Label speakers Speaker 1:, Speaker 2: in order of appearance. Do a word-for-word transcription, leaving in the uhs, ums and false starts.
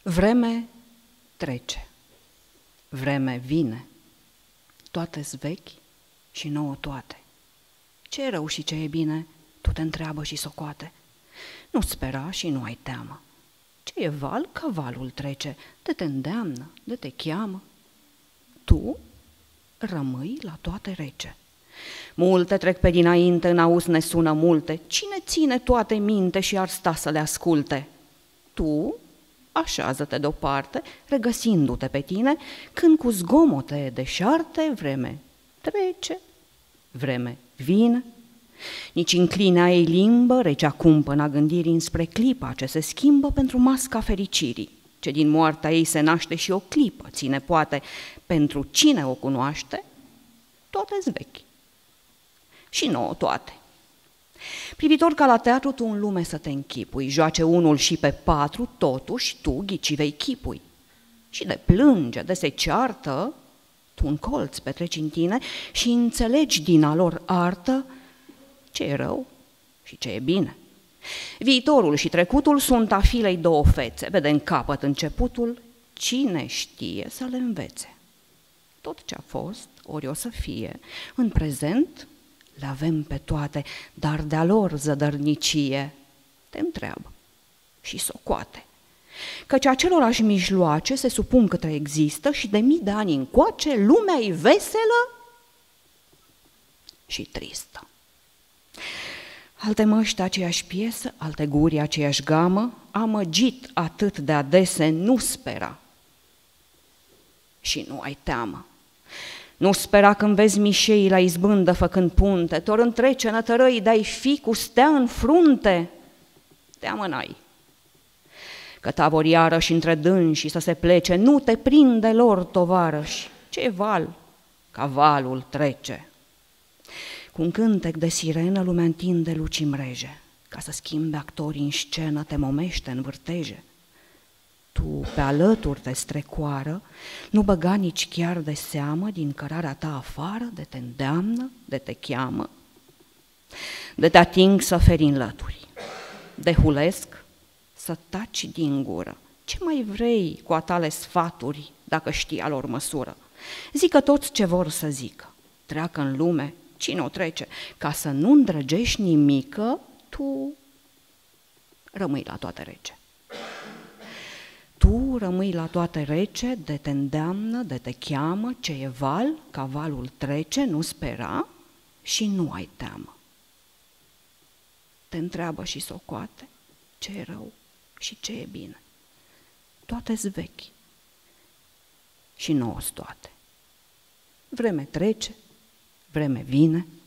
Speaker 1: Vreme trece, vreme vine, toate-s vechi și nouă toate. Ce e rău și ce e bine, tu te întreabă și socoate. Nu spera și nu ai teamă. Ce e val, ca valul trece, de te îndeamnă, de te cheamă. Tu rămâi la toate rece. Multe trec pe dinainte, în auz ne sună multe. Cine ține toate minte și ar sta să le asculte? Tu așează-te deoparte, regăsindu-te pe tine, când cu zgomote deșarte vreme trece, vreme vine. Nici înclina ei limbă, recea cumpăna gândirii înspre clipa ce se schimbă pentru masca fericirii, ce din moartea ei se naște și o clipă ține poate, pentru cine o cunoaște, toate-s vechi și nouă toate. Privitor ca la teatru, tu în lume să te închipui, joace unul și pe patru, totuși tu ghici vei chipui. Și de plânge, de se ceartă, tu în colț petreci în tine și înțelegi din a lor artă ce e rău și ce e bine. Viitorul și trecutul sunt a filei două fețe, vede în capăt începutul, cine știe să le învețe. Tot ce a fost, ori o să fie, în prezent le avem pe toate, dar de-a lor zădărnicie te întreabă și socoate. Căci acelorași mijloace se supun câte există și de mii de ani încoace lumea-i veselă și tristă. Alte măști aceeași piesă, alte guri aceeași gamă, amăgit atât de adese nu spera și nu ai teamă. Nu spera când vezi mișeii la izbândă făcând punte, tor întrece nătărăi de-ai fi cu stea în frunte, teamă n-ai. Că tabor iarăși între dânsi să se plece, nu te prinde lor, tovarăși, ce val, ca valul trece. Cu un cântec de sirenă lumea întinde luci mreje, ca să schimbe actorii în scenă, te momește în vârteje. Tu pe alături te strecoară, nu băga nici chiar de seamă din cărarea ta afară, de te îndeamnă, de te cheamă, de te ating să feri în lături, de hulesc să taci din gură. Ce mai vrei cu a tale sfaturi, dacă știi a lor măsură? Zică toți ce vor să zică, treacă în lume, cine o trece, ca să nu îndrăgești nimică, tu rămâi la toate rece. Tu rămâi la toate rece, de te îndeamnă, de te cheamă, ce e val, ca valul trece, nu spera și nu ai teamă. Te întreabă și socoate ce e rău și ce e bine. Toate-s vechi și nouă toate. Vreme trece, vreme vine,